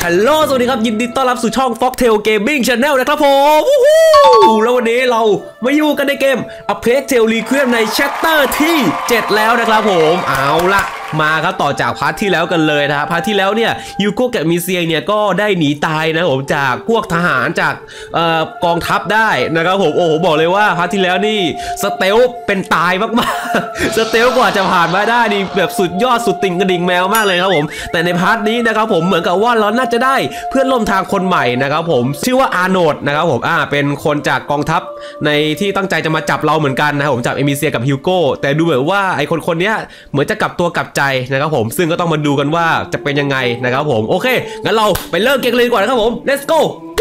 ฮัลโหลสวัสดีครับยินดีต้อนรับสู่ช่อง Foxtail Gaming Channel นะครับผม แล้ววันนี้เรามาอยู่กันในเกม A Plague Tale Requiem ใน Chapter ที่ 7 แล้วนะครับผมเอาละมาครับต่อจากพาร์ทที่แล้วกันเลยนะครับพาร์ทที่แล้วเนี่ยยูโกะกับมิเซียเนี่ยก็ได้หนีตายนะผมจากพวกทหารจากกองทัพได้นะครับผมโอ้โหบอกเลยว่าพาร์ทที่แล้วนี่สเตลเป็นตายมากๆสเตลกว่าจะผ่านมาได้นี่แบบสุดยอดสุดติ่งกระดิ่งแมวมากเลยครับผมแต่ในพาร์ทนี้นะครับผมเหมือนกับว่าเราน่าจะได้เพื่อนร่วมทางคนใหม่นะครับผมชื่อว่าอาร์โนดนะครับผมเป็นคนจากกองทัพในที่ตั้งใจจะมาจับเราเหมือนกันนะครับผมจับเอมิเซียกับฮิวโก้แต่ดูเหมือนว่าไอคนนี้เหมือนจะกลับตัวกลับใจนะครับผมซึ่งก็ต้องมาดูกันว่าจะเป็นยังไงนะครับผมโอเคงั้นเราไปเริ่มเกมเลยดีกว่านะครับผม let's go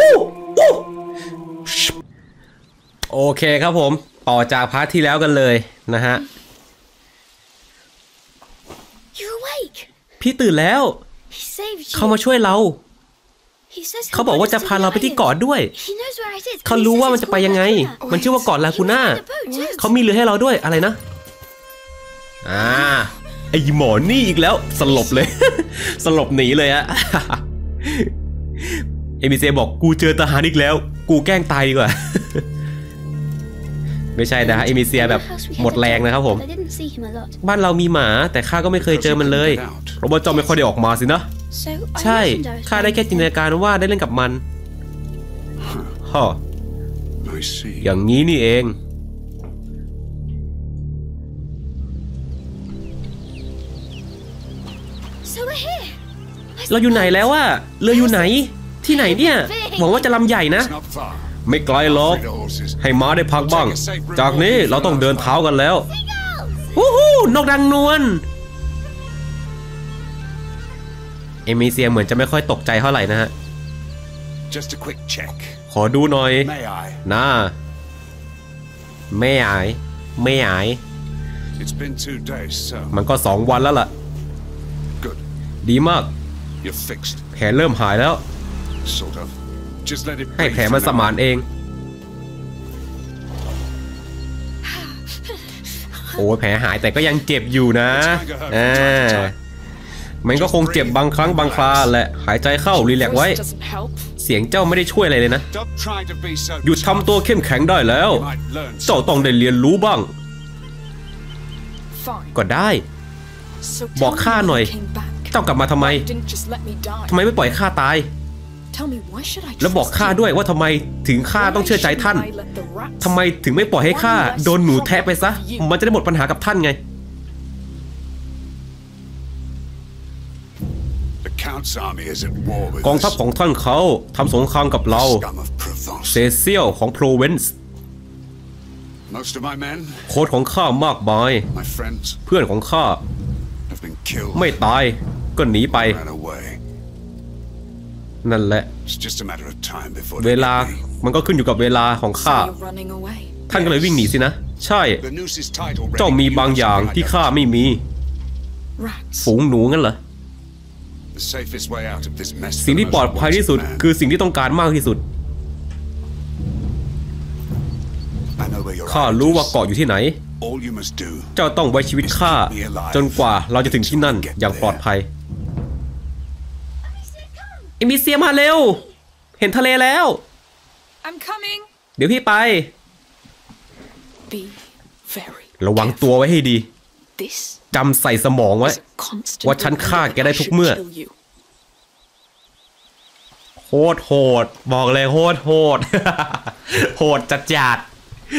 โอเคครับผมต่อจากพาร์ทที่แล้วกันเลยนะฮะพี่ตื่นแล้วเขามาช่วยเราเขาบอกว่าจะพาเราไปที่เกาะด้วยเขารู้ว่ามันจะไปยังไงมันชื่อว่าเกาะลากูน่าเขามีเรือให้เราด้วยอะไรนะไอหมอนี่อีกแล้วสลบเลย สลบหนีเลยอะ เอมิเซบอกกูเจอทหารอีกแล้วกูแกล้งตายดีกว่า ไม่ใช่นะฮะเอมิเซียแบบหมดแรงนะครับผมบ้านเรามีหมาแต่ข้าก็ไม่เคยเจอมันเลยโรบอทจอมไม่ค่อยได้ออกมาสินะใช่ข้าได้แค่จินตนาการว่าได้เล่นกับมันฮะอย่างนี้นี่เองเราอยู่ไหนแล้วอะเรืออยู่ไหนที่ไหนเนี่ยหวังว่าจะลำใหญ่นะไม่ไกลหรอกให้ม้าได้พักบ้างจากนี้เราต้องเดินเท้ากันแล้ววู้ฮู้นกดังนวลเอมิเซียเหมือนจะไม่ค่อยตกใจเท่าไหร่นะฮะขอดูหน่อยนะไม่อายมันก็2 วันแล้วล่ะดีมากแผลเริ่มหายแล้วให้แผลมันสมานเองโอ้แผลหายแต่ก็ยังเจ็บอยู่นะมันก็คงเจ็บบางครั้งบางคราแหละหายใจเข้ารีแลกซ์ไว้เสียงเจ้าไม่ได้ช่วยอะไรเลยนะหยุดทำตัวเข้มแข็งได้แล้วเจ้าต้องได้เรียนรู้บ้างก็ได้บอกข้าหน่อยเจ้ากลับมาทำไมไม่ปล่อยข้าตายแล้วบอกข้าด้วยว่าทำไมถึงข้าต้องเชื่อใจท่านทำไมถึงไม่ปล่อยให้ข้าโดนหนูแทะไปซะมันจะได้หมดปัญหากับท่านไงกองทัพของท่านเขาทำสงครามกับเราเซเซียลของโปรเวนซ์โค้ชของข้ามากมายเพื่อนของข้าไม่ตายก็หนีไปนั่นแหละเวลามันก็ขึ้นอยู่กับเวลาของข้าท่านก็เลยวิ่งหนีสินะใช่เจ้ามีบางอย่างที่ข้าไม่มีฝูงหนูงั้นเหรอสิ่งที่ปลอดภัยที่สุดคือสิ่งที่ต้องการมากที่สุดข้ารู้ว่าเกาะอยู่ที่ไหนเจ้าต้องไว้ชีวิตข้าจนกว่าเราจะถึงที่นั่นอย่างปลอดภัยเอมิเซียมาเร็วเห็นทะเลแล้วเดี๋ยวพี่ไประวังตัวไว้ให้ดีจำใส่สมองไว้ว่าฉันฆ่าแกได้ทุกเมื่อโหดบอกเลยโหดโหดจัด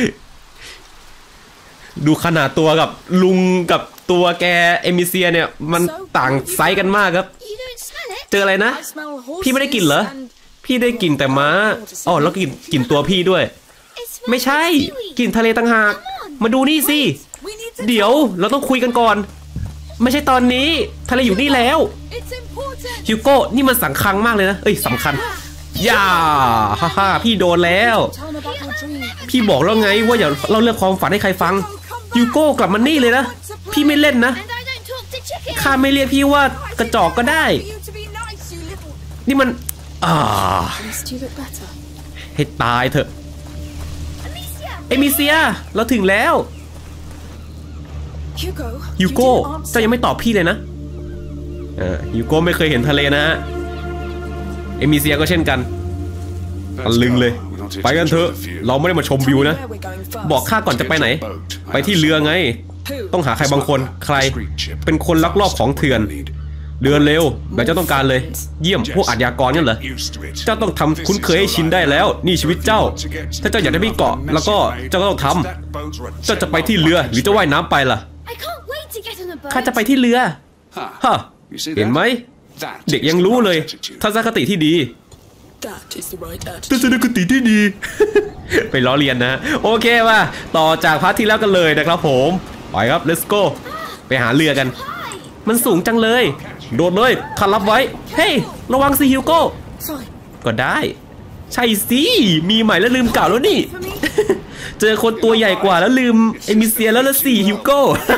ดูขนาดตัวกับลุงกับตัวแกเอมิเซียเนี่ยมันต่างไซส์กันมากครับเจออะไรนะพี่ไม่ได้กลิ่นเหรอพี่ได้กลิ่นแต่ม้าอ๋อแล้วกลิ่นตัวพี่ด้วยไม่ใช่กลิ่นทะเลต่างหากมาดูนี่สิเดี๋ยวเราต้องคุยกันก่อนไม่ใช่ตอนนี้ทะเลอยู่นี่แล้วฮิวโก้นี่มันสำคัญมากเลยนะสำคัญย่าฮ่าพี่โดนแล้วพี่บอกแล้วไงว่าอย่าเล่าเรื่องความฝันให้ใครฟังฮิวโก้กลับมานี่เลยนะพี่ไม่เล่นนะข้าไม่เรียกพี่ว่ากระจอกก็ได้นี่มันให้ตายเถอะเอมิเซียเราถึงแล้วฮิวโก้เจ้ายังไม่ตอบพี่เลยนะฮิวโก้ไม่เคยเห็นทะเลนะเอมิเซียก็เช่นกันตะลึงเลยไปกันเถอะเราไม่ได้มาชมวิวนะบอกข้าก่อนจะไปไหนไปที่เรือไงต้องหาใครบางคนใครเป็นคนลักลอบของเถื่อนเรือเร็วแบบเจ้าต้องการเลยเยี่ยมพวกอาชญากรนั่นเหรอเจ้าต้องทำคุ้นเคยให้ชินได้แล้วนี่ชีวิตเจ้าถ้าเจ้าอยากได้ไปเกาะแล้วก็เจ้าก็ต้องทำเจ้าจะไปที่เรือหรือจะว่ายน้ำไปล่ะข้าจะไปที่เรือฮะเห็นไหมเด็กยังรู้เลยทัศนคติที่ดีทัศนคติที่ดี ไปล้อเลียนนะโอเคมาต่อจากพาร์ทที่แล้วกันเลยนะครับผมไปครับ let's go ไปหาเรือกันมันสูงจังเลยโดดเลยข้ารับไว้เฮ้ยระวังสิฮิวโก้ก็ได้ใช่สิมีใหม่แล้วลืมเก่าแล้วนี่ เจอคนตัวใหญ่กว่าแล้วลืมเอมิเซียแล้วละสิฮิวโก้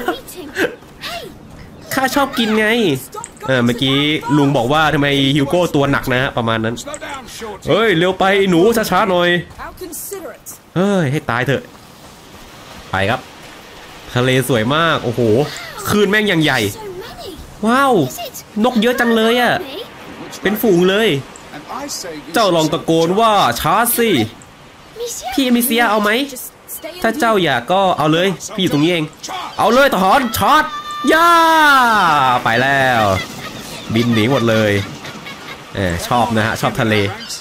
ข้าชอบกินไงเมื่อกี้ลุงบอกว่าทำไมฮิวโก้ตัวหนักนะฮะประมาณนั้นเฮ้ยเร็วไปหนูช้าๆหน่อยเฮ้ยให้ตายเถอะไปครับทะเลสวยมากโอ้โหคลื่นแม่งอย่างใหญ่ว้าวนกเยอะจังเลยอ่ะเป็นฝูงเลยเจ้าลองตะโกนว่าช้าสิพี่เอมิเซียเอาไหมถ้าเจ้าอยากก็เอาเลยพี่อยู่ตรงนี้เองเอาเลยทหารช็อตย่าไปแล้วบินหนีหมดเลยชอบนะฮะชอบทะเล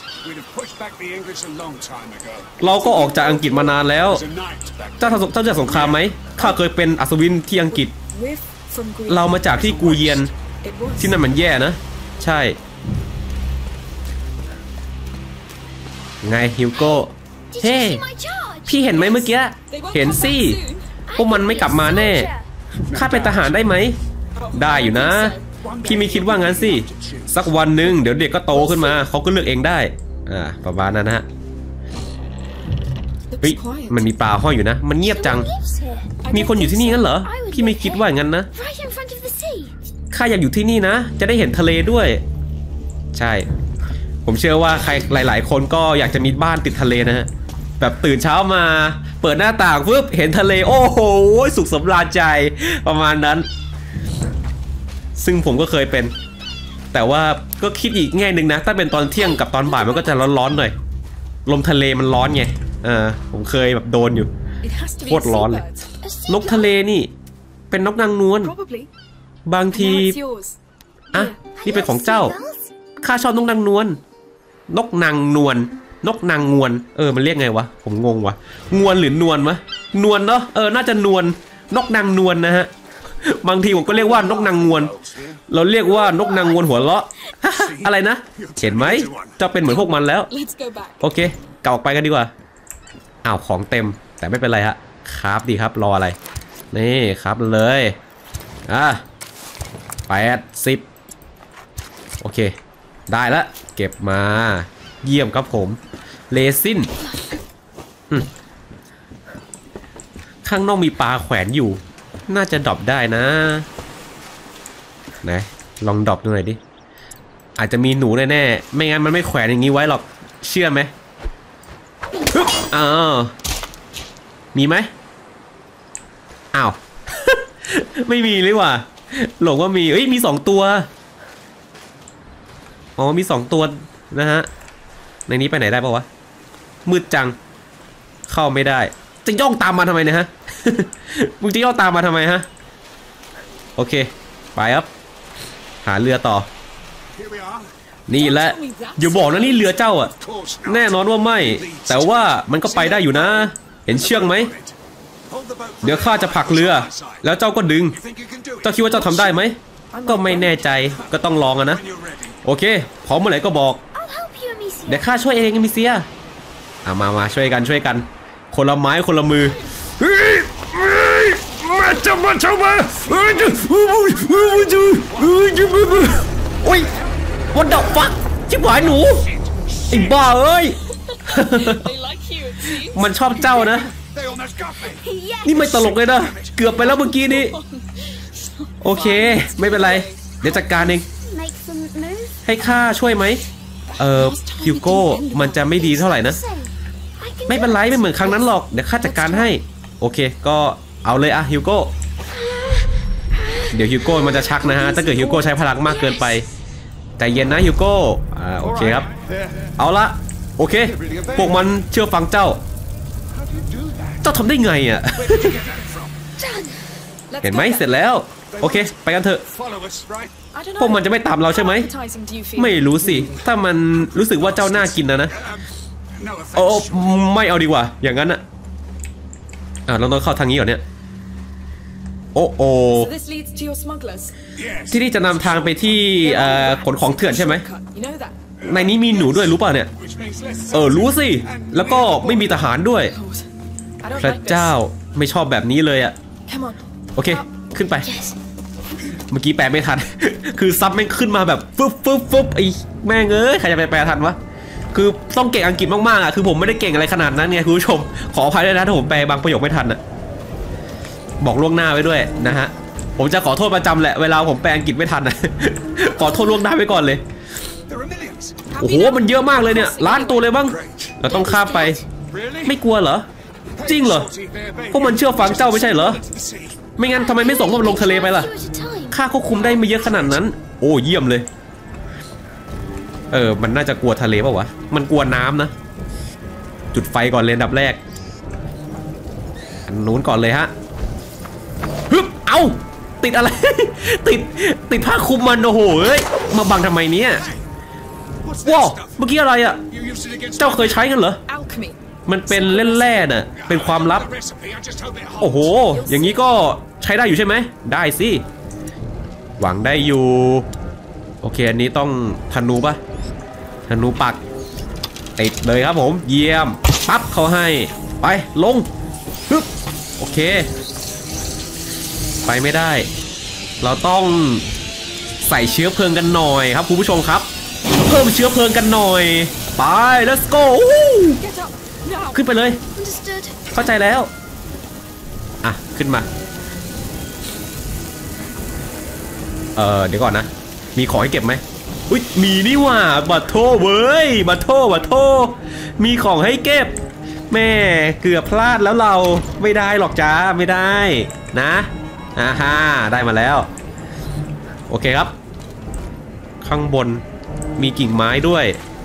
เราก็ออกจากอังกฤษมานานแล้วเจ้าจากสงครามไหมข้าเคยเป็นอัศวินที่อังกฤษเรามาจากที่กูเยียนที่นั่นมันแย่นะใช่ไงฮิวโก้เฮ้พี่เห็นไหมเมื่อกี้เห็นสิพวกมันไม่กลับมาแน่ข้าเป็นทหารได้ไหมได้อยู่นะพี่ไม่คิดว่างั้นสิสักวันหนึ่งเดี๋ยวเด็กก็โตขึ้นมาเขาก็เลือกเองได้ประมาณนั้นนะฮะเฮ้ยมันมีปลาห้อยอยู่นะมันเงียบจังมีคนอยู่ที่นี่งั้นเหรอพี่ไม่คิดว่างั้นนะข้าอยากอยู่ที่นี่นะจะได้เห็นทะเลด้วยใช่ผมเชื่อว่าใครหลายๆคนก็อยากจะมีบ้านติดทะเลนะฮะแบบตื่นเช้ามาเปิดหน้าต่างปุ๊บเห็นทะเลโอ้โหสุขสำราญใจประมาณนั้นซึ่งผมก็เคยเป็นแต่ว่าก็คิดอีกแง่หนึ่งนะถ้าเป็นตอนเที่ยงกับตอนบ่ายมันก็จะร้อนๆหน่อยลมทะเลมันร้อนไงผมเคยแบบโดนอยู่โคตรร้อนเลยนกทะเลนี่เป็นนกนางนวลบางทีอ่ะนี่เป็นของเจ้าข้าชอบนกนางนวลนกนางนวลนกนางงวนมันเรียกไงวะผมงงวะงวนหรือนวลวะนวลเนาะน่าจะนวลนกนางนวลนะฮะบางทีผมก็เรียกว่านกนางงวนเราเรียกว่านกนางงวนหัวเราะ อะไรนะเห็นไหมจะเป็นเหมือนพวกมันแล้วโอเคเก่าออกไปกันดีกว่าอ้าวของเต็มแต่ไม่เป็นไรฮะครับดีครับรออะไรนี่ครับเลย80โอเคได้ละเก็บมาเยี่ยมครับผมเลซินข้างนอกมีปลาแขวนอยู่น่าจะดรอปได้นะไหนลองดรอปดูหน่อยดิอาจจะมีหนูแน่ๆไม่งั้นมันไม่แขวนอย่างนี้ไว้หรอกเชื่อไหมมีไหมอ้าว ไม่มีเลยว่ะหลงว่ามีมี2ตัวอ๋อมี2ตัวนะฮะในนี้ไปไหนได้ปะวะมืดจังเข้าไม่ได้จะย่องตามมาทำไมเนี่ยฮะ มึงจะย่องตามมาทำไมฮะโอเคไปครับหาเรือต่อนี่แหละอย่าบอกนะนี่เรือเจ้าอ่ะแน่นอนว่าไม่แต่ว่ามันก็ไปได้อยู่นะเห็นเชือกไหมเดี๋ยวข้าจะผลักเรือแล้วเจ้าก็ดึงเจ้าคิดว่าเจ้าทำได้ไหมก็ไม่แน่ใจก็ต้องลองอะนะโอเคพร้อมเมื่อไหร่ก็บอกเดี๋ยวข้าช่วยเองมิเซียมาช่วยกันคนละไม้คนละมือมาจับมาโอ้ยวันดอกฟักชิบหายหนูไอ้บ้าเอ้ยมันชอบเจ้านะนี่ไม่ตลกเลยนะเกือบไปแล้วเมื่อกี้นี้โอเคไม่เป็นไรเดี๋ยวจัดการเองให้ข้าช่วยไหมฮิวโก้มันจะไม่ดีเท่าไหร่นะไม่เป็นไรไม่เหมือนครั้งนั้นหรอกเดี๋ยวข้าจัดการให้โอเคก็เอาเลยอะฮิวโก้เดี๋ยวฮิวโก้มันจะชักนะฮะถ้าเกิดฮิวโก้ใช้พลังมากเกินไปใจเย็นนะฮิวโก้โอเคครับเอาละโอเคพวกมันเชื่อฟังเจ้าทำได้ไงอ่ะเห็นไหมเสร็จแล้วโอเคไปกันเถอะพวกมันจะไม่ตามเราใช่ไหมไม่รู้สิถ้ามันรู้สึกว่าเจ้าน่ากินนะโอ้ไม่เอาดีกว่าอย่างนั้นอะเราต้องเข้าทางนี้ก่อนเนี่ยโอ้ที่นี่จะนำทางไปที่ขนของเถื่อนใช่ไหมในนี้มีหนูด้วยรู้ป่ะเนี่ยรู้สิแล้วก็ไม่มีทหารด้วยพระเจ้าไม่ชอบแบบนี้เลยอะโอเคขึ้นไปเมื่อกี้แปลไม่ทัน คือซับแม่งขึ้นมาแบบฟึบไอ้แม่งใครจะไปแปลทันวะคือต้องเก่งอังกฤษมากๆอ่ะคือผมไม่ได้เก่งอะไรขนาดนั้นไงคุณผู้ชมขออภัยด้วยนะถ้าผมแปลบางประโยคไม่ทันอ่ะบอกล่วงหน้าไว้ด้วยนะฮะผมจะขอโทษประจำแหละเวลาผมแปลอังกฤษไม่ทันนะ ขอโทษล่วงหน้าไว้ก่อนเลยโอ้โหมันเยอะมากเลยเนี่ยล้านตัวเลยบ้างเราต้องข้ามไปไม่กลัวเหรอจริงเหรอพวกมันเชื่อฟังเจ้าไม่ใช่เหรอไม่งั้นทำไมไม่ส่งพวกมันลงทะเลไปล่ะข้าควบคุมได้ไม่เยอะขนาดนั้นโอ้เยี่ยมเลยมันน่าจะกลัวทะเลป่าววะมันกลัวน้ำนะจุดไฟก่อนเลยอันดับแรกอันนู้นก่อนเลยฮะฮึบเอาติดอะไร ติดผ้าคลุมมันโอ้โหเอ้ยมาบังทำไมเนี่ยว้าวเมื่อกี้อะไรอ่ะเจ้าเคยใช้กันเหรอมันเป็นเล่นแร่น่ะเป็นความลับโอ้โหอย่างนี้ก็ใช้ได้อยู่ใช่ไหมได้สิหวังได้อยู่โอเคอันนี้ต้องธนูป่ะธนูปักติดเลยครับผมเยี่ยมปั๊บเขาให้ไปลงฮึบโอเคไปไม่ได้เราต้องใส่เชื้อเพลิงกันหน่อยครับคุณผู้ชมครับเพิ่มเชื้อเพลิงกันหน่อยไป let's go ขึ้นไปเลยเข้าใจแล้วอ่ะขึ้นมาเดี๋ยวก่อนนะมีของให้เก็บไหมอุ๊ยมีนี่หว่าบัตโทเว้ยบัตโทมีของให้เก็บแม่เกือบพลาดแล้วเราไม่ได้หรอกจ้าไม่ได้นะฮ่าได้มาแล้วโอเคครับข้างบนมีกิ่งไม้ด้วย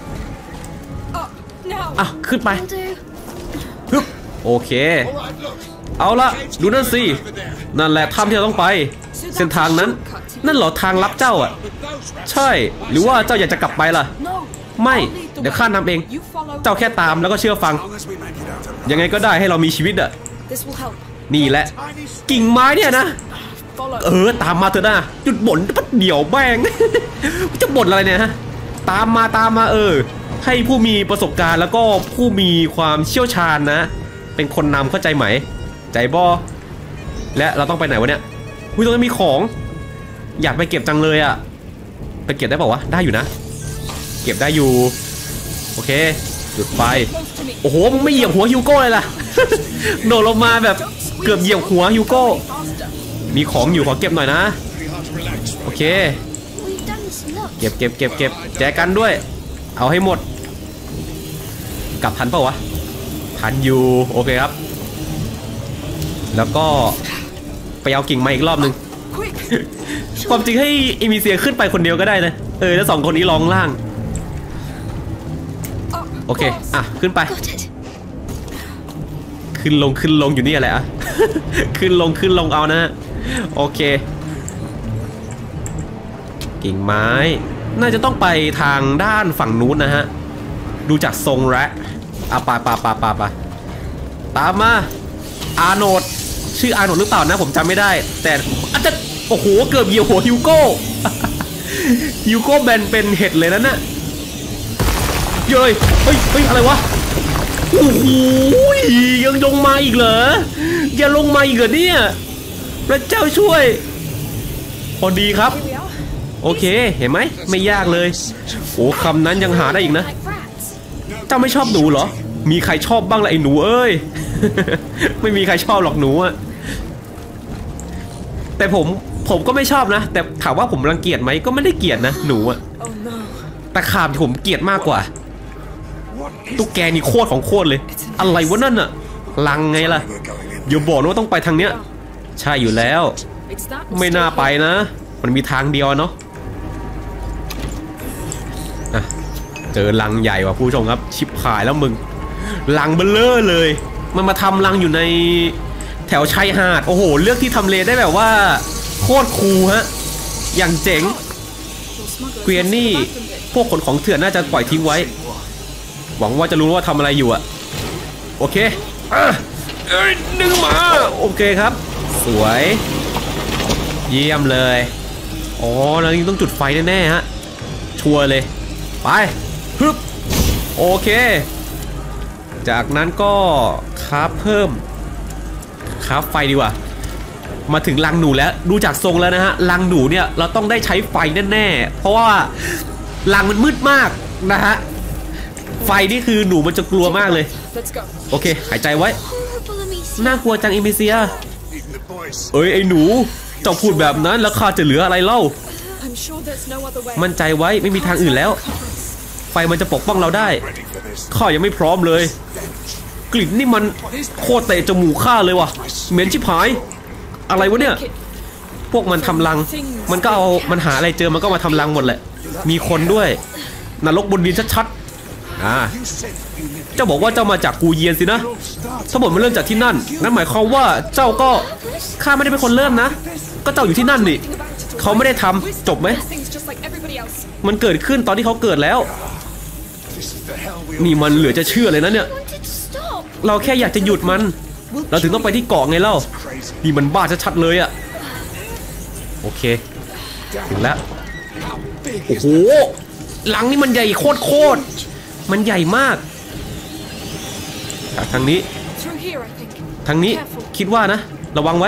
อ่ะขึ้นไปฮึบโอเคเอาละดูนั่นสินั่นแหละถ้ำที่เราต้องไปเส้นทางนั้นนั่นเหรอทางลับเจ้าอ่ะใช่หรือว่าเจ้าอยากจะกลับไปล่ะไม่เดี๋ยวข้านำเองเจ้าแค่ตามแล้วก็เชื่อฟังยังไงก็ได้ให้เรามีชีวิตอ่ะนี่แหละกิ่งไม้เนี่ยนะตามมาเถอะนะหยุดบ่นปัดเดี่ยวแบง จะบ่นอะไรเนี่ยฮะตามมาให้ผู้มีประสบการณ์แล้วก็ผู้มีความเชี่ยวชาญนะเป็นคนนำเข้าใจไหมใจบอและเราต้องไปไหนวะเนี่ยตรงนั้นมีของอยากไปเก็บจังเลยอะไปเก็บได้เปล่าวะได้อยู่นะเก็บได้อยู่โอเคจุดไฟโอ้โหมึงไม่เหยียบหัวฮิวโก้เลยล่ะ โดดลงมาแบบเกือบเหยียบหัวฮิวโก้มีของอยู่ขอเก็บหน่อยนะโอเคเก็บแจกันด้วยเอาให้หมดกลับทันเปล่าวะทันอยู่โอเคครับแล้วก็ไปเอากิ่งไม้อีกรอบนึง ความจริงให้อิมิเซียขึ้นไปคนเดียวก็ได้นะแล้ว2คนนี้ลองล่างโอเคอ่ะขึ้นไปขึ้นลงอยู่นี่อะไรอ่ะ ขึ้นลงเอานะโอเคกิ่งไม้น่าจะต้องไปทางด้านฝั่งนู้นนะฮะดูจากทรงแล้วไปตามมาอาร์โนดชื่ออาร์โนดหรือเปล่านะผมจำไม่ได้แต่อาจจะโอ้โหเกือบเหยียบหัวฮิวโก้ ฮิวโก้แบนเป็นเห็ดเลยนั่นน่ะเย้ยเฮ้ยอะไรวะโอ้โหยังลงมาอีกเหรออย่าลงมาอีกเหรอเนี่ยพระเจ้าช่วยพอดีครับโอเคเห็นไหมไม่ยากเลยโอ้คำนั้นยังหาได้อีกนะเจ้าไม่ชอบหนูเหรอมีใครชอบบ้างล่ะไอ้หนูเอ้ย ไม่มีใครชอบหรอกหนูอะแต่ผมก็ไม่ชอบนะแต่ถามว่าผมรังเกียจไหมก็ไม่ได้เกลียดนะหนูอะแต่ขาบผมเกลียดมากกว่าตุ๊กแกนี่โคตรของโคตรเลยอะไรวะนั่นอะลังไงล่ะอย่าบอกนะว่าต้องไปทางเนี้ยใช่อยู่แล้วไม่น่าไปนะมันมีทางเดียวเนาะเจอรังใหญ่ว่ะผู้ชมครับชิบหายแล้วมึงรังเบลเลอร์เลยมันมาทำรังอยู่ในแถวชายหาดโอ้โหเลือกที่ทำเลได้แบบว่าโคตรคูลฮะอย่างเจ๋งเกวียนนี่พวกขนของเถื่อนน่าจะปล่อยทิ้งไว้หวังว่าจะรู้ว่าทำอะไรอยู่อะโอเคดึงมาโอเคครับสวยเยี่ยมเลยอ๋อแล้วนี่ต้องจุดไฟแน่ๆฮะชัวร์เลยไปฮึบโอเคจากนั้นก็คราฟเพิ่มคราฟไฟดีกว่ามาถึงรังหนูแล้วดูจากทรงแล้วนะฮะรังหนูเนี่ยเราต้องได้ใช้ไฟแน่ๆเพราะว่ารังมันมืดมากนะฮะไฟนี่คือหนูมันจะกลัวมากเลยโอเคหายใจไว้น่ากลัวจังเอมิเซียเอ้ยไอ้หนูเจ้าพูดแบบนั้นแล้วข้าจะเหลืออะไรเล่ามั่นใจไว้ไม่มีทางอื่นแล้วไฟมันจะปกป้องเราได้ข้ายังไม่พร้อมเลยกลิ่นนี่มันโคตรเตะจมูกข้าเลยว่ะเหม็นชิบหายอะไรวะเนี่ยพวกมันทำรังมันก็เอามันหาอะไรเจอมันก็มาทำรังหมดแหละมีคนด้วยนรกบนดินชัดๆเจ้าบอกว่าเจ้ามาจากกูเยียนสินะทั้งหมดมันเริ่มจากที่นั่นนั่นหมายความว่าเจ้าก็ข้าไม่ได้เป็นคนเริ่มนะก็เจ้าอยู่ที่นั่นนี่เขาไม่ได้ทำจบไหมมันเกิดขึ้นตอนที่เขาเกิดแล้วนี่มันเหลือจะเชื่อเลยนะเนี่ยเราแค่อยากจะหยุดมันเราถึงต้องไปที่เกาะไงเล่านี่มันบ้าชัดๆเลยอะโอเคถึงแล้วโอ้โหหลังนี่มันใหญ่โคตรมันใหญ่มากทางนี้คิดว่านะระวังไว้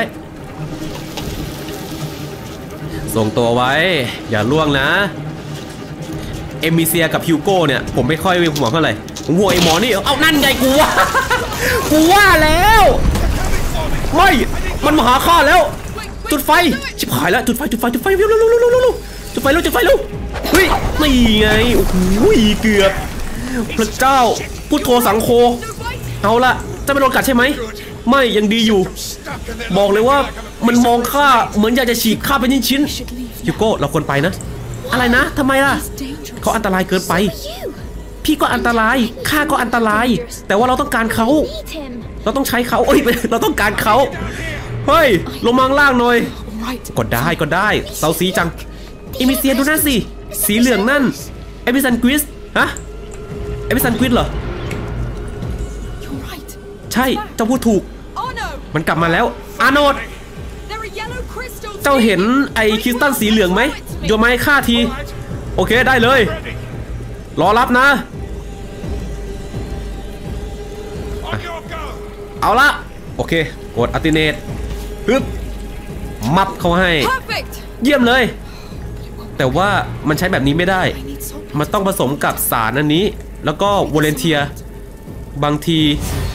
ส่งตัวไว้อย่าล่วงนะเอมิเซียกับฮิวโก้เนี่ยผมไม่ค่อยห่วงเท่าไหร่ผมห่วงไอ้หมอนี่เอานั่นไงกูว่าแล้วไม่มันมาหาข้าแล้วจุดไฟชิบหายแล้วจุดไฟเร็วจุดไฟเร็วเฮ้ยนี่ไงโอ้โหเกือบพระเจ้าพุทโธสังโฆเอาละจะไม่โดนกัดใช่ไหมไม่ยังดีอยู่บอกเลยว่ามันมองข้าเหมือนอยากจะฉีกข้าเป็นชิ้นฮิวโก้เราควรไปนะอะไรนะทำไมล่ะเขาอันตรายเกินไปพี่ก็อันตรายข้าก็อันตรายแต่ว่าเราต้องการเขาเราต้องใช้เขาเราต้องการเขาเฮ้ยลงมาล่างหน่อยก็ได้เซาซีจังเอมิเซียดูนั่นสิสีเหลืองนั่นเอมิซันควิสฮะเอมิซันควิสเหรอใช่เจ้าพูดถูกมันกลับมาแล้วอาโนดเจ้าเห็นไอคริสตัลสีเหลืองไหมโยนไม้ฆ่าทีโอเคได้เลยรอรับนะเอาละโอเคกดอัลติเนตปึ๊บมับเขาให้เยี่ยมเลยแต่ว่ามันใช้แบบนี้ไม่ได้มันต้องผสมกับสารอันนี้แล้วก็วอลเลนเทียบางที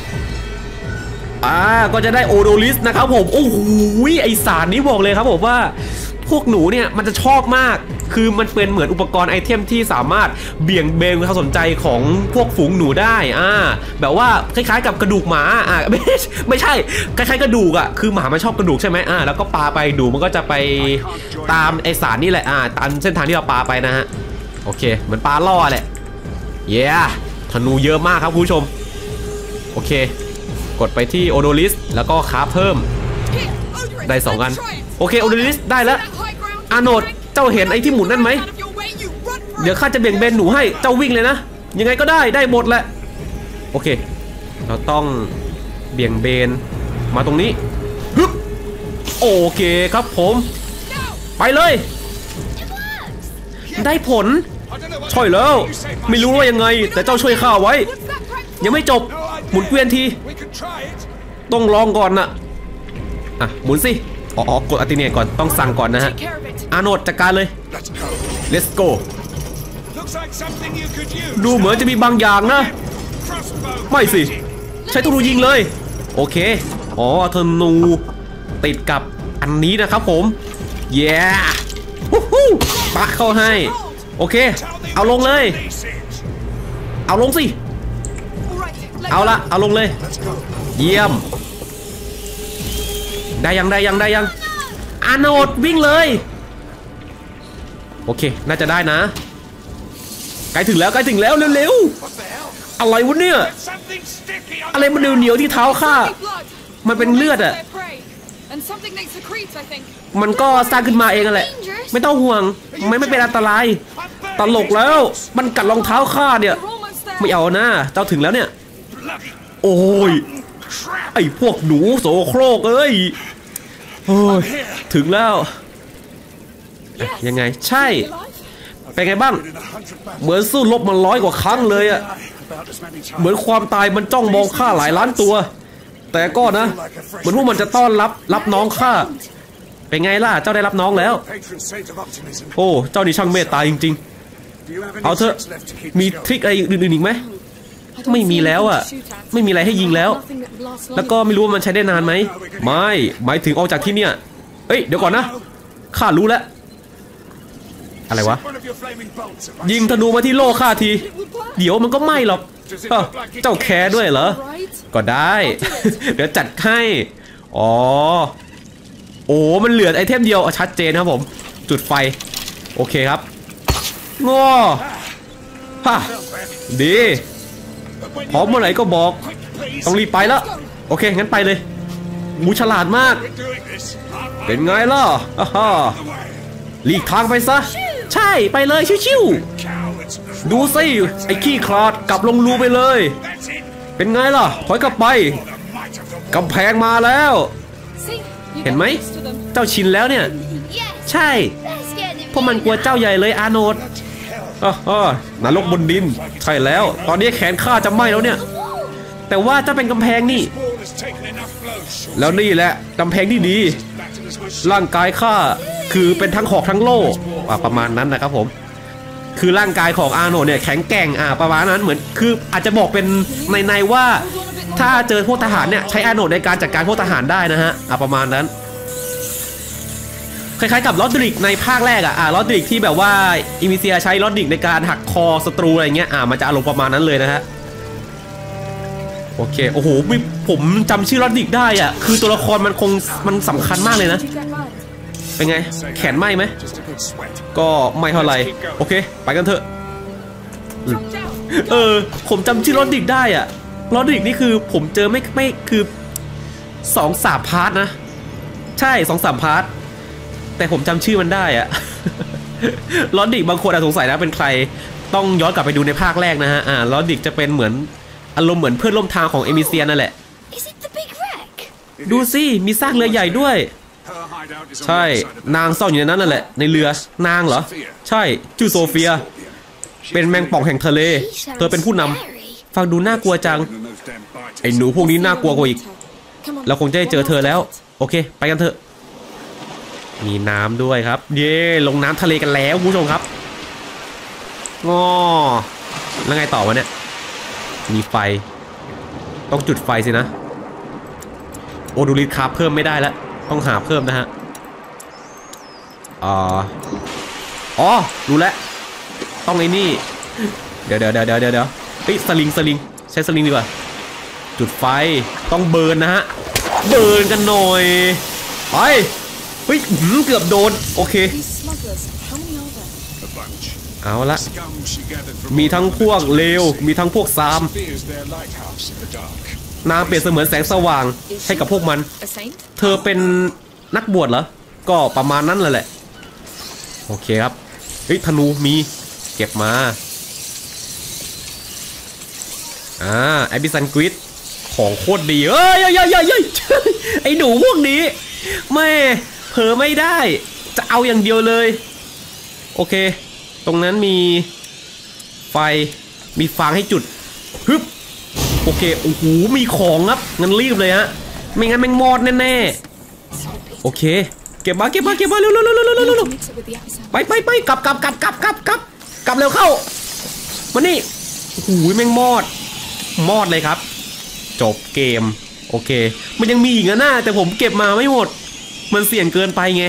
ก็จะได้โอโดลิสนะครับผมโอ้โหไอสารนี้บอกเลยครับผมว่าพวกหนูเนี่ยมันจะชอบมากคือมันเป็นเหมือนอุปกรณ์ไอเทมที่สามารถเบี่ยงเบนความสนใจของพวกฝูงหนูได้แบบว่าคล้ายๆกับกระดูกหมาไม่ใช่คล้ายๆกระดูกคือหมามันชอบกระดูกใช่ไหมแล้วก็ปาไปดูมันก็จะไปตามไอสารนี่แหละตามเส้นทางที่เราปาไปนะฮะโอเคเหมือนปลาล่อแหละธนูเยอะมากครับคุณผู้ชมโอเคกดไปที่โอโดลิสแล้วก็คราฟเพิ่มได้2 อันโอเคโอโดลิสได้แล้วอาโนดเจ้าเห็นไอ้ที่หมุนนั่นไหมเดี๋ยวข้าจะเบี่ยงเบนหนูให้เจ้าวิ่งเลยนะยังไงก็ได้หมดแหละโอเคเราต้องเบี่ยงเบนมาตรงนี้ฮึบโอเคครับผมไปเลยได้ผลใช่แล้วไม่รู้ว่ายังไงแต่เจ้าช่วยข้าไว้ยังไม่จบหมุนเกวียนทีต้องลองก่อนนะหมุนสิกดอัลติเนตก่อนต้องสั่งก่อนนะฮะอาโนดจัดการเลย let's go ดูเหมือนจะมีบางอย่างนะไม่สิใช้ธนูยิงเลยโอเคธนูติดกับอันนี้นะครับผมปะเข้าให้โอเคเอาลงเลยเอาลงสิเอาลงเลยเยี่ยมได้ยังอาโนดวิ่งเลยโอเคน่าจะได้นะใกล้ถึงแล้วเร็วๆอะไรวะเนี่ยอะไรมันเหนียวที่เท้าข้ามันเป็นเลือดอะมันก็สร้างขึ้นมาเองแหละไม่ต้องห่วงไม่เป็นอันตรายตลกแล้วมันกัดรองเท้าข้าเนี่ยไม่เอานะเจ้าถึงแล้วเนี่ยโอ้ยไอ้พวกหนูโสโครกเอ้ยโอ้ยถึงแล้วยังไงใช่เป็นไงบ้างเหมือนสู้รบมา100 กว่าครั้งเลยอะเหมือนความตายมันจ้องมองข้าหลายล้านตัวแต่ก็นะเหมือนพวกมันจะต้อนรับน้องข้าเป็นไงล่ะเจ้าได้รับน้องแล้วโอ้เจ้านี่ช่างเมตตาจริงๆเอาเถอะมีทริคอะไรอื่นๆอีกไหมไม่มีแล้วอ่ะไม่มีอะไรให้ยิงแล้วแล้วก็ไม่รู้ว่ามันใช้ได้นานไหมไม่หมายถึงออกจากที่เนี่ยเฮ้ยเดี๋ยวก่อนนะข้ารู้แล้วอะไรวะยิงธนูมาที่โล่ข้าทีเดี๋ยวมันก็ไหม้หรอกเจ้าแคร์ด้วยเหรอก็ได้ เดี๋ยวจัดให้อ๋อโอ้มันเหลือไอเทมเดียวชัดเจนครับผมจุดไฟโอเคครับง้อฮะดีพร้อมเมื่อไหร่ก็บอกต้องรีบไปแล้วโอเคงั้นไปเลยมูฉลาดมากเป็นไงล่ะหลีกทางไปซะใช่ไปเลยชิวๆดูสิไอ้ขี้คลาดกลับลงรูไปเลยเป็นไงล่ะถอยกลับไปกำแพงมาแล้วเห็นไหมเจ้าชินแล้วเนี่ยใช่เพราะมันกลัวเจ้าใหญ่เลยอาโนดนรกบนดินใช่แล้วตอนนี้แขนข้าจะไหม้แล้วเนี่ยแต่ว่าจะเป็นกำแพงนี่แล้วนี่แหละกำแพงที่ดีร่างกายข้าคือเป็นทั้งหอกทั้งโล่ประมาณนั้นนะครับผมคือร่างกายของอาโนดเนี่ยแข็งแกร่งประมาณนั้นเหมือนคืออาจจะบอกเป็นในว่าถ้าเจอพวกทหารเนี่ยใช้อาโนดในการจัดการพวกทหารได้นะฮะประมาณนั้นคล้ายๆกับลอดริกในภาคแรกลอดริกที่แบบว่าอิมิเซียใช้ลอดริกในการหักคอศัตรูอะไรเงี้ยมันจะอารมณ์ประมาณนั้นเลยนะฮะโอเคโอ้โหผมจำชื่อลอดริกได้คือตัวละครมันสำคัญมากเลยนะเป็นไงแขนไหมไหมก็ไม่เท่าไหร่โอเคไปกันเถอะผมจำชื่อลอดริกได้ลอดริกนี่คือผมเจอไม่คือ2-3 พาร์ทนะใช่ 2-3 พาร์ทแต่ผมจำชื่อมันได้ลอดริกบางคนอาจสงสัยนะเป็นใครต้องย้อนกลับไปดูในภาคแรกนะฮะลอดริกจะเป็นเหมือนอารมณ์เหมือนเพื่อนร่วมทางของเอมิเซียนั่นแหละดูสิมีซากเรือใหญ่ด้วยใช่นางซ่อนอยู่ในนั้นนั่นแหละในเรือนางเหรอใช่ชื่อโซเฟียเป็นแมงป่องแห่งทะเลเธอเป็นผู้นำฟังดูน่ากลัวจังไอ้หนูพวกนี้น่ากลัวกว่าอีกเราคงจะได้เจอเธอแล้วโอเคไปกันเถอะมีน้ำด้วยครับเย่ลงน้ำทะเลกันแล้วคุณผู้ชมครับง้อแล้วไงต่อวะเนี่ยมีไฟต้องจุดไฟสินะโอดูริคาเพิ่มไม่ได้แล้วต้องหาเพิ่มนะฮะอ๋อรู้แล้วต้องไอ้นี่เดี๋ยวเฮ้ยสลิงใช้สลิงดีกว่าจุดไฟต้องเบิร์นนะฮะเบิร์นกันหน่อยไปเฮ้ยเกือบโดนโอเคเอาละมีทั้งพวกเลวมีทั้งพวกซามนางเปรียบเสมือนแสงสว่างให้กับพวกมันเธอเป็นนักบวชเหรอก็ประมาณนั้นแหละโอเคครับเฮ้ยธนูมีเก็บมาไอบิซันกริดของโคตรดีเอ้ยไอหนูพวกนี้แม่เผลอไม่ได้จะเอาอย่างเดียวเลยโอเคตรงนั้นมีไฟมีฟางให้จุดฮึบโอเคโอ้โหมีของครับงั้นรีบเลยฮะไม่งั้นแม่งมอดแน่ๆโอเคเก็บมาเร็วไปกลับเร็วเข้ามานี่โอ้โหแม่งมอดเลยครับจบเกมโอเคมันยังมีอีกนะแต่ผมเก็บมาไม่หมดมันเสี่ยงเกินไปไง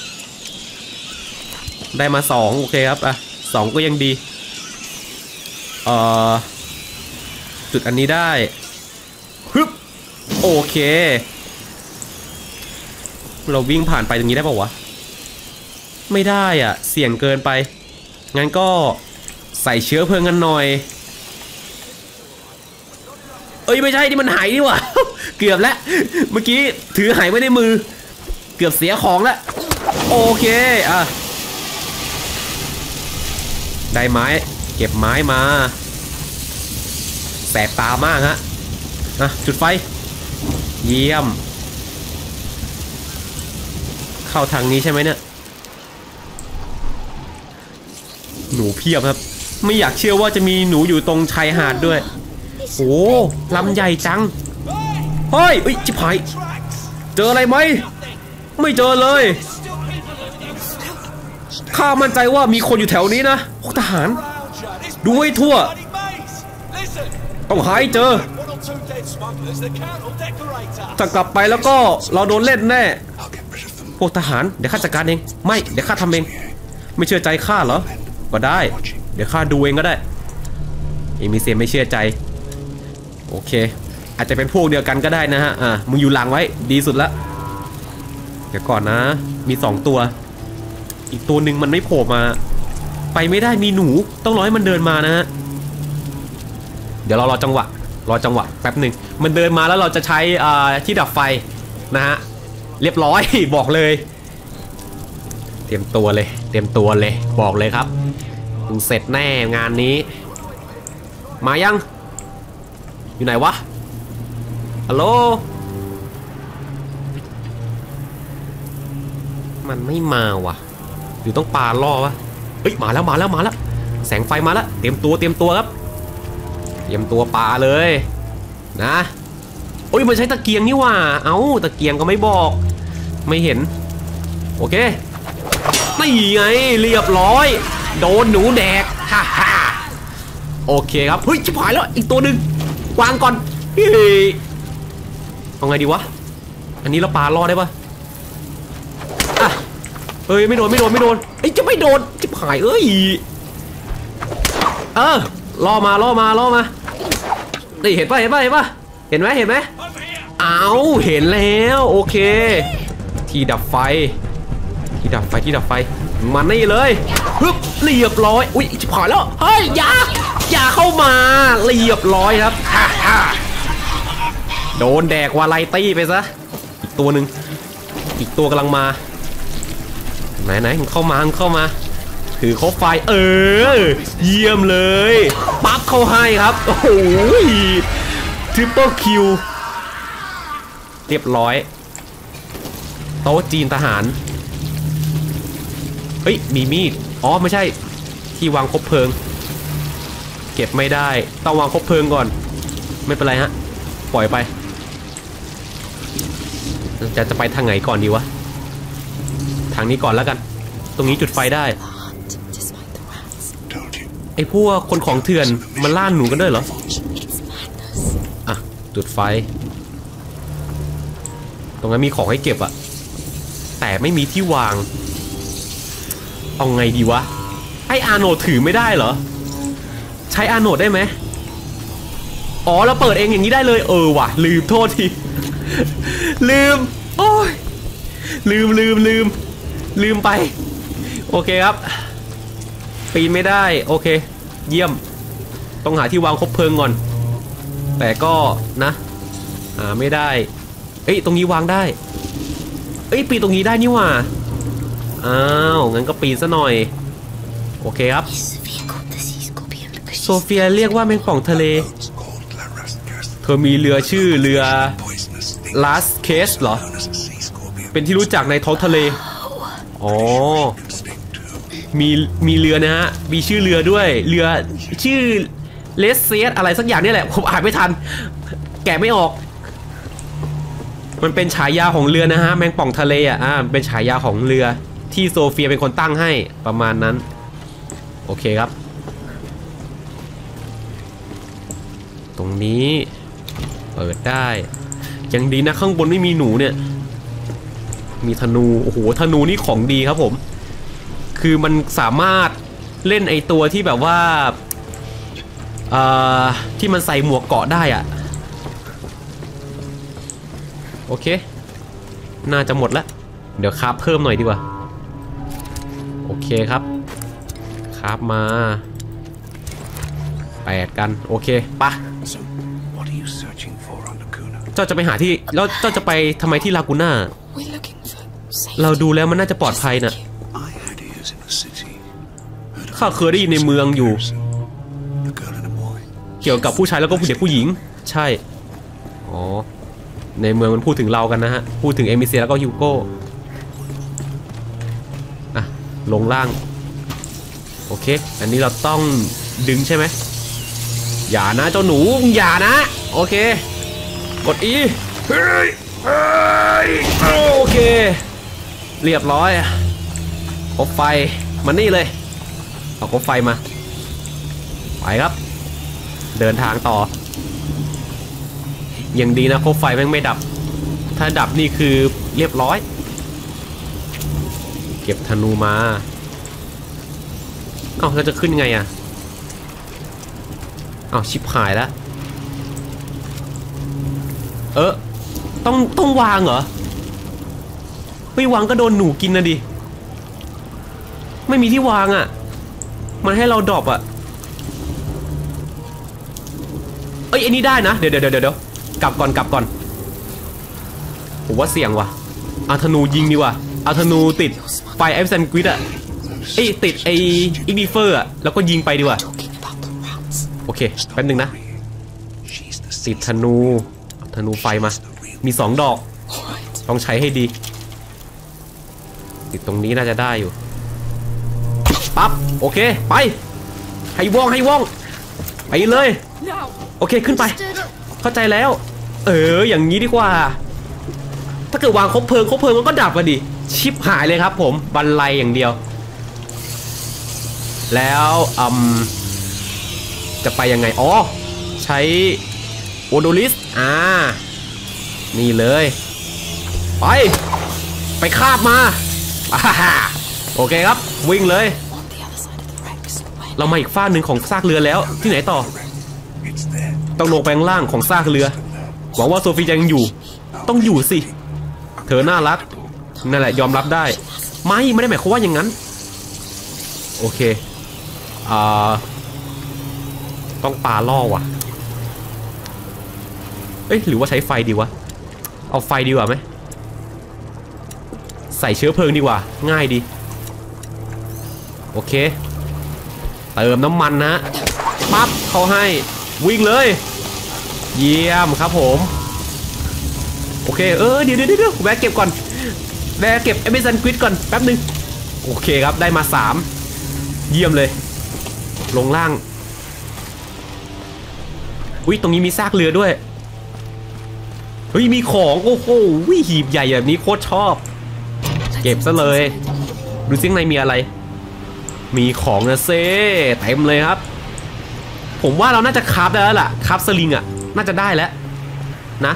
ได้มา2โอเคครับ2ก็ยังดีจุดอันนี้ได้ฮึบโอเคเราวิ่งผ่านไปตรงนี้ได้ป่าววะไม่ได้เสี่ยงเกินไปงั้นก็ใส่เชื้อเพลิงกันหน่อยเอ้ยไม่ใช่ที่มันหายนี่หว่า เกือบแล้วเมื่อกี้ถือหายไว้ในมือเกือบเสียของแล้วโอเคอ่ะได้ไม้เก็บไม้มาแสบตามากฮะอ่ะจุดไฟเยี่ยมเข้าทางนี้ใช่ไหมเนี่ยหนูเพียบครับไม่อยากเชื่อว่าจะมีหนูอยู่ตรงชายหาดด้วยโอ้ลำใหญ่จังเฮ้ยชิบหายเจออะไรไหมไม่เจอเลยข้ามั่นใจว่ามีคนอยู่แถวนี้นะพวกทหารดูให้ทั่วต้องหาให้เจอถ้ากลับไปแล้วก็เราโดนเล่นแน่พวกทหารเดี๋ยวข้าจัดการเองไม่เดี๋ยวข้าทำเองไม่เชื่อใจข้าเหรอก็ได้เดี๋ยวข้าดูเองก็ได้เอมิเซียไม่เชื่อใจโอเคอาจจะเป็นพวกเดียวกันก็ได้นะฮะมึงอยู่หลังไว้ดีสุดละเดี๋ยวก่อนนะมี2ตัวอีกตัวหนึ่งมันไม่โผล่มาไปไม่ได้มีหนูต้องรอให้มันเดินมานะฮะเดี๋ยวเรารอจังหวะแป๊บหนึ่งมันเดินมาแล้วเราจะใช้ที่ดับไฟนะฮะเรียบร้อย บอกเลยเตรียมตัวเลยบอกเลยครับมึงเสร็จแน่งานนี้มายังอยู่ไหนวะฮัลโหลมันไม่มาว่ะหรือต้องปาล่อวะเฮ้ยมาแล้วแสงไฟมาแล้วเตรียมตัวครับเตรียมตัวปาเลยนะโอ้ยมันใช้ตะเกียงนี่ว่าเอ้าตะเกียงก็ไม่บอกไม่เห็นโอเคไม่ไงเรียบร้อยโดนหนูแดกฮ่าโอเคครับเฮ้ยชิบหายแล้วอีกตัวหนึ่งวางก่อนเฮ้ยเอาไงดีวะอันนี้เราปาล่อได้ปะอ่ะเอ้ยไม่โดนไอ้จะไม่โดนชิบหายเอ้ยล่อมานี่เห็นปะเห็นไหมอ้าวเห็นแล้วโอเคที่ดับไฟมันนี่เลยฮึบเรียบร้อยอุ้ยชิบหายแล้วเฮ้ยอย่าเข้ามาเรียบร้อยครับโดนแดกวาไลตี้ไปซะอีกตัวหนึ่งอีกตัวกำลังมาไหนเข้ามาถือคบไฟเยี่ยมเลยปั๊บเข้าให้ครับโอ้โหทริปเปิลคิวเรียบร้อยโต๊ะจีนทหารเฮ้ยมีมีดอ๋อไม่ใช่ที่วางคบเพลิงเก็บไม่ได้ต้องวางคบเพลิงก่อนไม่เป็นไรฮะปล่อยไปจะไปทางไหนก่อนดีวะทางนี้ก่อนแล้วกันตรงนี้จุดไฟได้ไอ้พวกคนของเถื่อนมันล่าหนูกันด้วยเหรออ่ะจุดไฟตรงนั้นมีของให้เก็บอะแต่ไม่มีที่วางเอาไงดีวะไออาโนดถือไม่ได้เหรอใช้อาโนดได้ไหมอ๋อเราเปิดเองอย่างนี้ได้เลยว่ะลืมโทษทีลืมโอ้ยลืมไปโอเคครับปีนไม่ได้โอเคเยี่ยมต้องหาที่วางคบเพลิงก่อนแต่ก็นะหาไม่ได้ตรงนี้วางได้ปีนตรงนี้ได้นี่หว่าอ้าวงั้นก็ปีนซะหน่อยโอเคครับโซเฟียเรียกว่าแมงป่องทะเลเธอมีเรือชื่อเรือ Last Case เหรอเป็นที่รู้จักในท้องทะเลอ๋อมีเรือนะฮะมีชื่อเรือด้วยเรือชื่อเลสเซียสอะไรสักอย่างนี่แหละผมอ่านไม่ทันแกะไม่ออกมันเป็นฉายาของเรือนะฮะแมงป่องทะเลเป็นฉายาของเรือที่โซเฟียเป็นคนตั้งให้ประมาณนั้นโอเคครับตรงนี้เปิดได้ยังดีนะข้างบนไม่มีหนูเนี่ยมีธนูโอ้โหธนูนี่ของดีครับผมคือมันสามารถเล่นไอตัวที่แบบว่าที่มันใส่หมวกเกาะได้อะโอเคน่าจะหมดแล้วเดี๋ยวคราฟเพิ่มหน่อยดีกว่าโอเคครับคราฟมา 8กันโอเคปะเจ้าจะไปหาที่แล้วเจ้าจะไปทำไมที่ลากูน่าเราดูแล้วมันน่าจะปลอดภัยนะข้าเคยได้ยินในเมืองอยู่เกี่ยวกับผู้ชายแล้วก็เด็กผู้หญิงใช่อ๋อในเมืองมันพูดถึงเรากันนะฮะพูดถึงเอมิเซียแล้วก็ฮิวโก้อ่ะลงล่างโอเคอันนี้เราต้องดึงใช่ไหมอย่านะเจ้าหนูอย่านะโอเคกด E โอเคเรียบร้อยคบไฟมานี่เลยเอาคบไฟมาไปครับเดินทางต่อยังดีนะคบไฟแม่งไม่ดับถ้าดับนี่คือเรียบร้อยเก็บธนูมาเอ้าเราจะขึ้นไงอ่ะเอ้าชิบหายแล้วต้องวางเหรอไม่วางก็โดนหนูกินนะดิไม่มีที่วางอ่ะมันให้เราดรอปอ่ะเอ้ยอันนี้ได้นะเดี๋ยวกลับก่อนผมว่าเสี่ยงว่ะเอาธนูยิงดีว่ะเอาธนูติดไฟไอซ์แซนกวิดอ่ะติดไออิกนิเฟอร์อ่ะแล้วก็ยิงไปดีกว่าโอเคแป๊บนึงนะติดธนูไฟมามี2 ดอกต้องใช้ให้ดีติดตรงนี้น่าจะได้อยู่ปั๊บโอเคไปให้ว่องไปเลยโอเคขึ้นไปเข้าใจแล้วอย่างนี้ดีกว่าถ้าเกิดวางคบเพลิงมันก็ดับอ่ะดิชิปหายเลยครับผมบันไลอย่างเดียวแล้วจะไปยังไงอ๋อใช้โอโดลิสนี่เลยไปคาบมาโอเคครับวิ่งเลยเรามาอีกฝ้าหนึ่งของซากเรือแล้วที่ไหนต่อต้องลงไปข้างล่างของซากเรือหวังว่าโซฟียังอยู่ต้องอยู่สิเธอน่ารักนั่นแหละยอมรับได้ไม่ได้หมายความว่าอย่างนั้นโอเคต้องปาล่อว่ะหรือว่าใช้ไฟดีวะเอาไฟดีกว่าไหมใส่เชื้อเพลิงดีกว่าง่ายดีโอเคเติมน้ำมันนะปั๊บเขาให้วิ่งเลยเยี่ยมครับผมโอเคเดี๋ยวแวะเก็บก่อนแวะเก็บเอเมซอนควิดก่อนแป๊บนึงโอเคครับได้มา3เยี่ยมเลยลงล่างตรงนี้มีซากเรือด้วยมีของโอ้โหหีบใหญ่แบบนี้โคตรชอบเก็บซะเลยดูซิข้างในมีอะไรมีของนะเซ่เต็มเลยครับผมว่าเราน่าจะคราฟได้แล้วล่ะคราฟสลิงอ่ะน่าจะได้แล้วนะ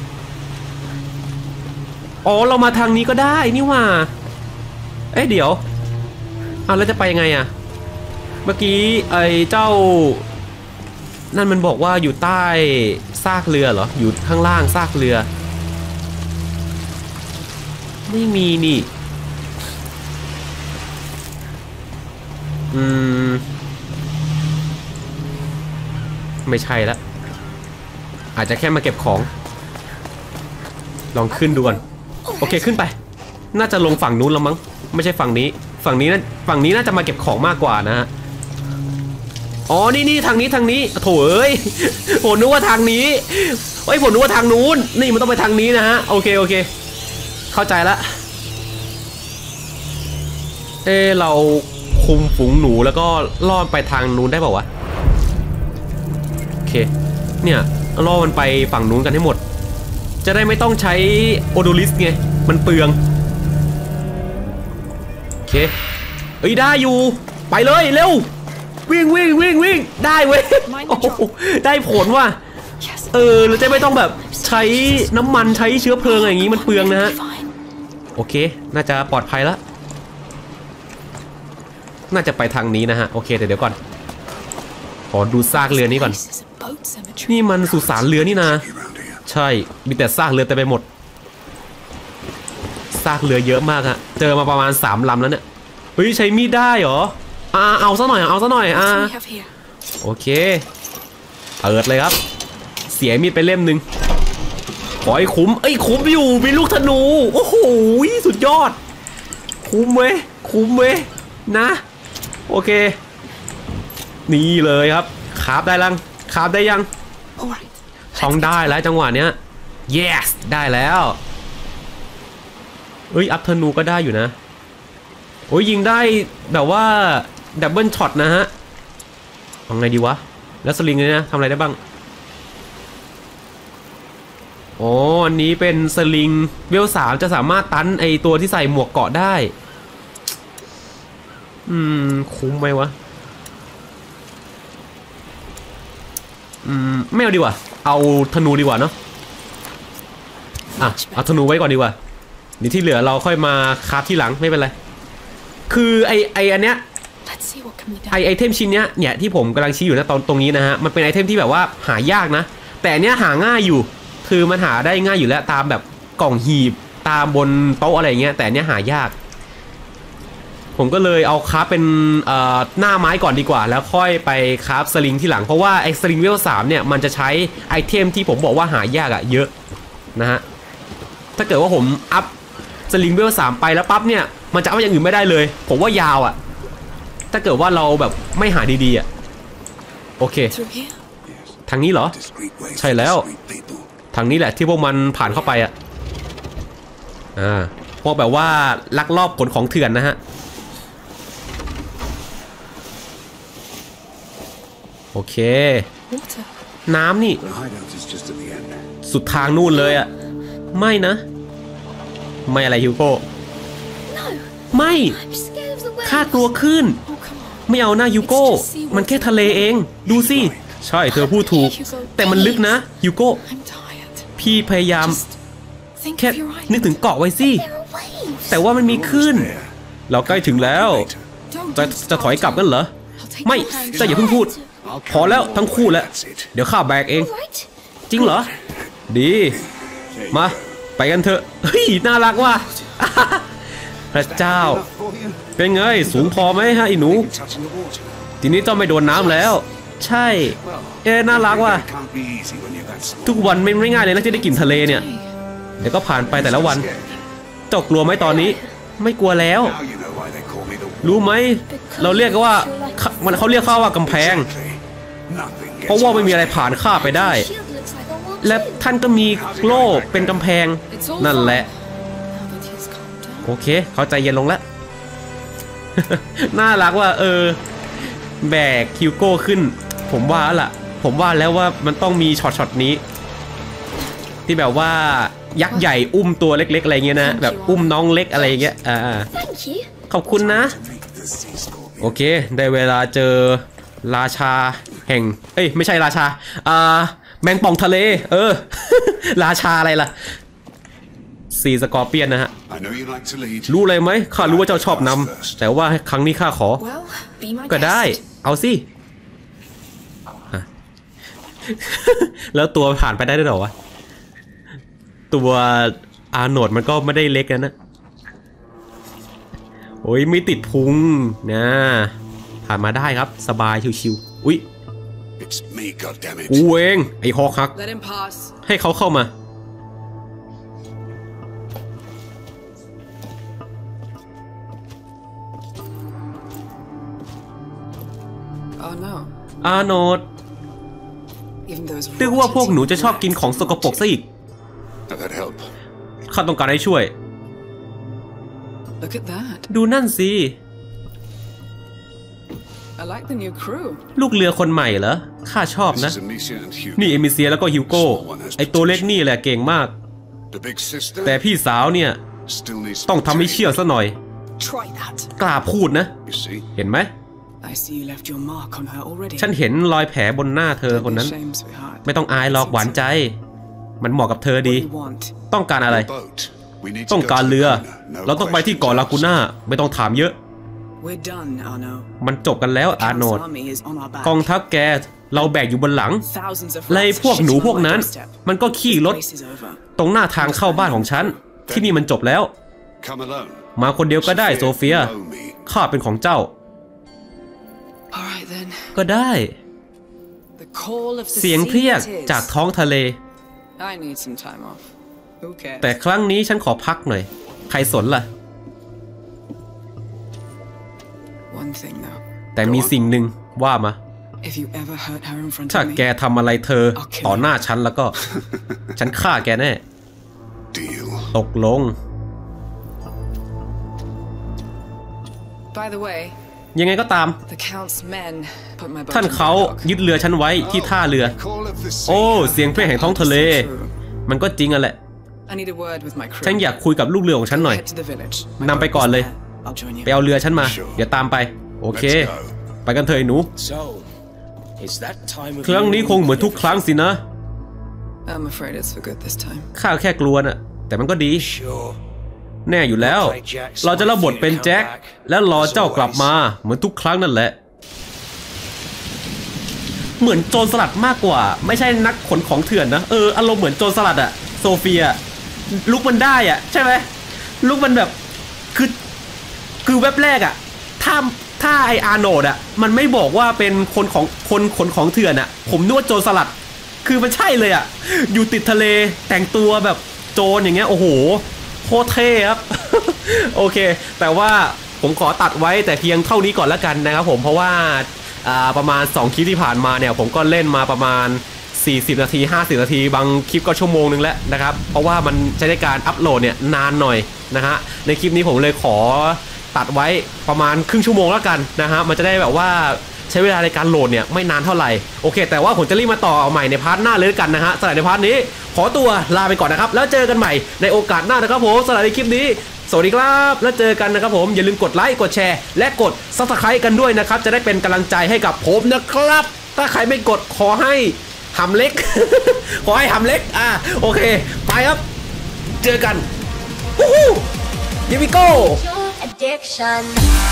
อ๋อเรามาทางนี้ก็ได้นี่ว่าเดี๋ยวแล้วจะไปยังไงอ่ะเมื่อกี้ไอ้เจ้านั่นมันบอกว่าอยู่ใต้ซากเรือเหรออยู่ข้างล่างซากเรือไม่มีนี่ไม่ใช่ละอาจจะแค่มาเก็บของลองขึ้นดูก่อนโอเคขึ้นไปน่าจะลงฝั่งนู้นแล้วมั้งไม่ใช่ฝั่งนี้ฝั่งนี้น่าจะมาเก็บของมากกว่านะฮะอ๋อนี่ทางนี้โถผมนึกว่าทางนี้ผมนึกว่าทางนู้นนี่มันต้องไปทางนี้นะฮะโอเคเข้าใจละเราคุมฝูงหนูแล้วก็ล่อไปทางนู้นได้เปล่าวะโอเคเนี่ยล่อมันไปฝั่งนู้นกันให้หมดจะได้ไม่ต้องใช้โอโดลิสไงมันเปลืองโอเคได้อยู่ไปเลยเร็ววิ่งได้เว้ยได้ผลว่ะเราจะไม่ต้องแบบใช้น้ำมันใช้เชื้อเพลิงอะไรอย่างงี้มันเปลืองนะฮะโอเคน่าจะปลอดภัยแล้วน่าจะไปทางนี้นะฮะโอเคเดี๋ยวก่อนขอดูซากเรือนี้ก่อนนี่มันสุสานเรือนี่นะใช่มีแต่ซากเรือเต็มไปหมดซากเรือเยอะมากฮะเจอมาประมาณ3 ลำแล้วเนี่ยใช้มีดได้เหรอเอาซะหน่อยโอเคเปิดเลยครับเสียมีดไปเล่มหนึ่งขอให้คุ้มคุ้มอยู่มีลูกธนูโอ้โหสุดยอดคุ้มเว้ยนะโอเคนี่เลยครับคราฟได้ยังต้องได้แล้วจังหวะเนี้ย yes ได้แล้วอัพธนูก็ได้อยู่นะยิงได้แบบว่าดับเบิลช็อตนะฮะเอาไงดีวะแล้วสลิงเนี่ยนะทำอะไรได้บ้างอันนี้เป็นสลิงเวล3จะสามารถตันไอตัวที่ใส่หมวกเกาะได้คุ้มไหมวะไม่เอาดีกว่าเอาธนูดีกว่าเนาะเอาธนูไว้ก่อนดีกว่านี่ที่เหลือเราค่อยมาคราฟที่หลังไม่เป็นไรคืออันเนี้ยไอเทมชิ้นเนี้ยเนี่ยที่ผมกำลังชี้อยู่นะตรงนี้นะฮะมันเป็นไอเทมที่แบบว่าหายากนะแต่เนี้ยหาง่ายอยู่คือมันหาได้ง่ายอยู่แล้วตามแบบกล่องหีบตามบนโต๊ะอะไรเงี้ยแต่เนี้ยหายากผมก็เลยเอาคราฟเป็นหน้าไม้ก่อนดีกว่าแล้วค่อยไปคราฟสลิงที่หลังเพราะว่าไอสลิงเวล3เนี่ยมันจะใช้ไอเทมที่ผมบอกว่าหายากอะเยอะนะฮะถ้าเกิดว่าผมอัพสลิงเวล3ไปแล้วปั๊บเนี่ยมันจะเอาอย่างอื่นไม่ได้เลยผมว่ายาวอะถ้าเกิดว่าเราแบบไม่หาดีๆอะโอเคทางนี้เหรอใช่แล้วทางนี้แหละที่พวกมันผ่านเข้าไปอะพวกแบบว่าลักลอบขนของเถื่อนนะฮะโอเคน้ำนี่สุดทางนู่นเลยอะไม่นะไม่อะไรฮิวโก้ไม่ข้ากลัวขึ้นไม่เอาหน้าฮิวโก้มันแค่ทะเลเองดูสิใช่เธอพูดถูกแต่มันลึกนะฮิวโก้พี่พยายามแค่นึกถึงเกาะไว้สิแต่ว่ามันมีคลื่นเราใกล้ถึงแล้วจะถอยกลับกันเหรอไม่เจ้าอย่าเพิ่งพูดพอแล้วทั้งคู่แล้วเดี๋ยวข้าแบกเองจริงเหรอดีมาไปกันเถอะเฮ้ยน่ารักว่ะพระเจ้าเป็นไงสูงพอไหมฮะไอ้หนูทีนี้เจ้าไม่โดนน้ำแล้วใช่น่ารักว่ะทุกวันไม่ง่ายเลยนะที่ได้กลิ่นทะเลเนี่ยเดี๋ยวก็ผ่านไปแต่ละวันเจ้ากลัวไหมตอนนี้ไม่กลัวแล้วรู้ไหมเราเรียกว่าเขาเรียกข้าว่ากำแพงเพราะว่าไม่มีอะไรผ่านข้าไปได้และท่านก็มีโล่เป็นกำแพงนั่นแหละโอเคเข้าใจเย็นลงแล้ว น่ารักว่าแบกฮิวโก้ขึ้นผมว่าแล้วว่ามันต้องมีช็อตนี้ที่แบบว่ายักษ์ใหญ่อุ้มตัวเล็กๆอะไรเงี้ยนะแบบอุ้มน้องเล็กอะไรเงี้ยขอบคุณนะโอเคได้เวลาเจอราชาแห่งไม่ใช่ราชาแมงป่องทะเลราชาอะไรล่ะซีสกอร์เปียนนะฮะรู้เลยไหมข้ารู้ว่าเจ้าชอบนำแต่ว่าครั้งนี้ข้าขอก็ได้เอาสิ แล้วตัวผ่านไปได้ด้วยหรอวะตัวอาร์โนดมันก็ไม่ได้เล็กนะโอ้ยไม่ติดพุงนะผ่านมาได้ครับสบายชิวๆอุ๊ยกูเองไอ้ฮอกฮักให้เขาเข้ามาอาร์โนดนึกว่าพวกหนูจะชอบกินของสกปรกซะอีกข้าต้องการให้ช่วยดูนั่นสิลูกเรือคนใหม่เหรอข้าชอบนะนี่เอมิเซียแล้วก็ฮิวโก้ไอตัวเล็กนี่แหละเก่งมากแต่พี่สาวเนี่ยต้องทำให้เชี่ยวซะหน่อยกล้าพูดนะเห็นไหมฉันเห็นรอยแผลบนหน้าเธอคนนั้นไม่ต้องอายหรอกหวานใจมันเหมาะกับเธอดีต้องการอะไรต้องการเรือเราต้องไปที่เกาะลากูน่าไม่ต้องถามเยอะมันจบกันแล้วอาร์โนดกองทัพแกเราแบกอยู่บนหลังไล่พวกหนูพวกนั้นมันก็ขี่รถตรงหน้าทางเข้าบ้านของฉันที่นี่มันจบแล้วมาคนเดียวก็ได้โซเฟียข้าเป็นของเจ้าก็ได้เสียงเพรียกจากท้องทะเลแต่ครั้งนี้ฉันขอพักหน่อยใครสนล่ะแต่มีสิ่งหนึ่งว่ามาถ้าแกทำอะไรเธอต่อหน้าฉันแล้วก็ ฉันฆ่าแกแน่ตกลงยังไงก็ตามท่านเขายึดเรือฉันไว้ที่ท่าเรือโอ้เสียงเพลงแห่งท้องทะเลมันก็จริงอ่ะแหละฉันอยากคุยกับลูกเรือของฉันหน่อยนำไปก่อนเลยไปเอาเรือฉันมาเดี๋ยวตามไปโอเคไปกันเถอะหนูครั้งนี้คงเหมือนทุกครั้งสินะข้าแค่กลัวน่ะแต่มันก็ดีแน่อยู่แล้วเราจะรับบทเป็นแจ็คและรอเจ้ากลับมาเหมือนทุกครั้งนั่นแหละเหมือนโจรสลัดมากกว่าไม่ใช่นักขนของเถื่อนนะอารมณ์เหมือนโจรสลัดอะโซเฟียลุกมันได้อะใช่ไหมลุกมันแบบคือแวบแรกอะถ้าไออาร์โนดอะมันไม่บอกว่าเป็นคนขนของเถื่อนอะผมนึกว่าโจรสลัดคือมันใช่เลยอะอยู่ติดทะเลแต่งตัวแบบโจรอย่างเงี้ยโอ้โหโคตรเท่ครับ โอเคแต่ว่าผมขอตัดไว้แต่เพียงเท่านี้ก่อนแล้วกันนะครับผมเพราะว่าประมาณ2คลิปที่ผ่านมาเนี่ยผมก็เล่นมาประมาณ40นาที50นาทีบางคลิปก็ชั่วโมงนึงแล้วนะครับเพราะว่ามันใช้ในการอัปโหลดเนี่ยนานหน่อยนะฮะในคลิปนี้ผมเลยขอตัดไว้ประมาณครึ่งชั่วโมงแล้วกันนะฮะมันจะได้แบบว่าใช้เวลาในการโหลดเนี่ยไม่นานเท่าไหร่โอเคแต่ว่าผมจะรีบมาต่อใหม่ในพาร์ทหน้าเลยกันนะฮะสำหรับในพาร์ทนี้ขอตัวลาไปก่อนนะครับแล้วเจอกันใหม่ในโอกาสหน้านะครับผมสำหรับในคลิปนี้สวัสดีครับแล้วเจอกันนะครับผมอย่าลืมกดไลค์กดแชร์และกด Subscribe กันด้วยนะครับจะได้เป็นกำลังใจให้กับผมนะครับถ้าใครไม่กดขอให้หำเล็ก ขอให้หำเล็กโอเคไปครับเจอกันวู้ฮู้ Here we go